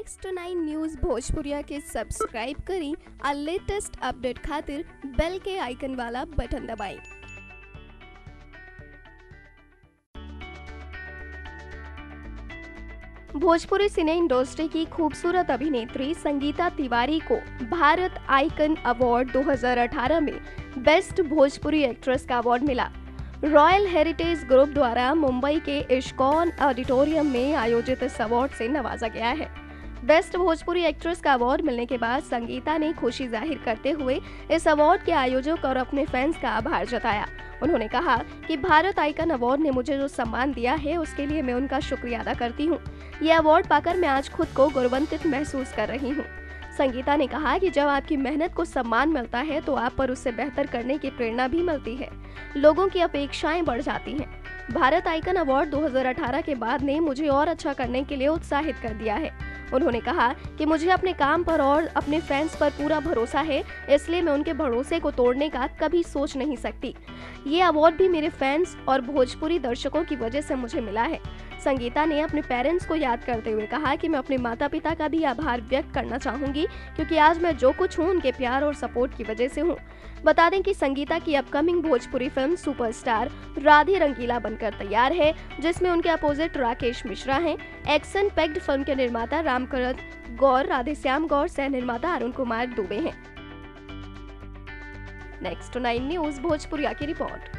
Next 9 news भोजपुरिया के subscribe करी और लेटेस्ट अपडेट खातिर बेल के आइकन वाला बटन दबाएं। भोजपुरी सिने इंडस्ट्री की खूबसूरत अभिनेत्री संगीता तिवारी को भारत आइकन अवार्ड 2018 में बेस्ट भोजपुरी एक्ट्रेस का अवार्ड मिला। रॉयल हेरिटेज ग्रुप द्वारा मुंबई के इस्कॉन ऑडिटोरियम में आयोजित इस अवार्ड से नवाजा गया है। बेस्ट भोजपुरी एक्ट्रेस का अवार्ड मिलने के बाद संगीता ने खुशी जाहिर करते हुए इस अवार्ड के आयोजक और अपने फैंस का आभार जताया। उन्होंने कहा कि भारत आइकन अवार्ड ने मुझे जो सम्मान दिया है उसके लिए मैं उनका शुक्रिया अदा करती हूँ। ये अवार्ड पाकर मैं आज खुद को गौरवान्वित महसूस कर रही हूँ। संगीता ने कहा कि जब आपकी मेहनत को सम्मान मिलता है तो आप पर उससे बेहतर करने की प्रेरणा भी मिलती है, लोगों की अपेक्षाएं बढ़ जाती हैं। भारत आइकन अवार्ड 2018 के बाद ने मुझे और अच्छा करने के लिए उत्साहित कर दिया है। उन्होंने कहा कि मुझे अपने काम पर और अपने फैंस पर पूरा भरोसा है, इसलिए मैं उनके भरोसे को तोड़ने का कभी सोच नहीं सकती। ये अवार्ड भी मेरे फैंस और भोजपुरी दर्शकों की वजह से मुझे मिला है। संगीता ने अपने पेरेंट्स को याद करते हुए कहा कि मैं अपने माता पिता का भी आभार व्यक्त करना चाहूंगी, क्योंकि आज मैं जो कुछ हूँ उनके प्यार और सपोर्ट की वजह से हूँ। बता दें कि संगीता की upcoming Bhojpuri film superstar Radhe Rangeela बनकर तैयार है, जिसमें उनके अपोजिट राकेश मिश्रा हैं। एक्शन पैक्ड फिल्म के निर्माता रामकरण गौर, राधेश्याम गौर, सह निर्माता अरुण कुमार दुबे हैं। नेक्स्ट 9 न्यूज़ भोजपुरिया की रिपोर्ट।